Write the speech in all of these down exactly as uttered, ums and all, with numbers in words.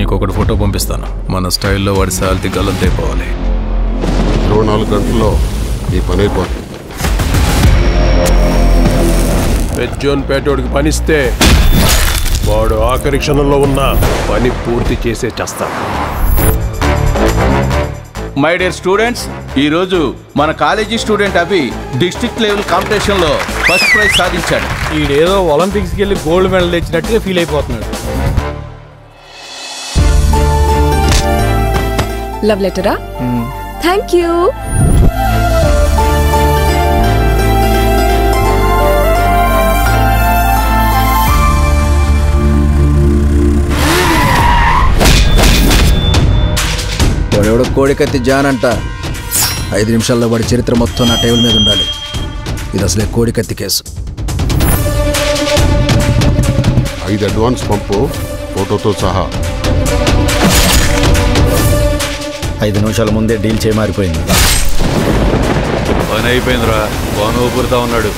నీకు ఒకటి ఫోటో పంపిస్తాను. మన స్టైల్లో వాడి సాల్తి గల్లంతైపోవాలి. ఇరవై నాలుగు గంటల్లో ఈ పని అయిపోతుంది. పెజ్జోన్ పేటోడికి పనిస్తే వాడు ఆఖరి క్షణంలో ఉన్న పని పూర్తి చేసే చేస్తాడు. మై డియర్ స్టూడెంట్స్, ఈరోజు మన college student Abhi district level కాంపిటీషన్లో ఫస్ట్ ప్రైజ్ సాధించాడు. ఈడేదో ఒలింపిక్స్కి వెళ్ళి గోల్డ్ మెడల్ తెచ్చినట్టుగా ఫీల్ అయిపోతున్నాడు. లవ్ లెటరా? Thank you. వాడెవడో కోడికత్తి జాన్ అంట. ఐదు నిమిషాల్లో వాడి చరిత్ర మొత్తం నా టేబుల్ మీద ఉండాలి. ఇది అసలే కోడికత్తి కేసు. ఐదు అడ్వాన్స్ పంపు, ఫోటోతో సహా. ఐదు నిమిషాల ముందే డీల్ చేయమారిపోయింది. పని అయిపోయిందిరా. బాను ఊపురుతా ఉన్నాడు.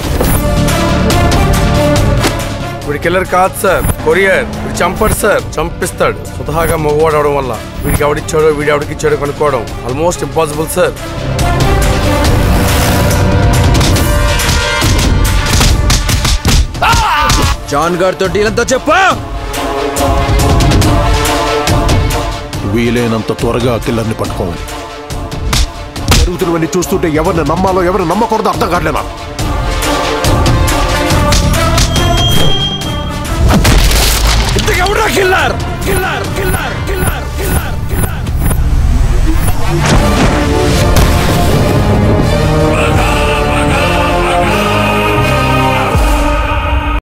వీడి కిల్లర్ కాదు సార్, కొరియర్. వీడు చంపడు సార్, చంపిస్తాడు. స్వతహాగా మగవాడు అవడం వల్ల వీడికి ఎవడిచ్చాడో వీడి ఎవడికిచ్చాడో కనుక్కోవడం ఆల్మోస్ట్ ఇంపాసిబుల్ సార్. జాన్ గారితో డీల్ అంతా చెప్పా. వీలైనంత త్వరగా కిల్లర్ని పట్టుకోవాలి. జరుగుతున్నవన్నీ చూస్తుంటే ఎవరిని నమ్మాలో ఎవరిని నమ్మకూడదో అర్థం కావట్లేనా? ఇంతకెవడా కిల్లర్?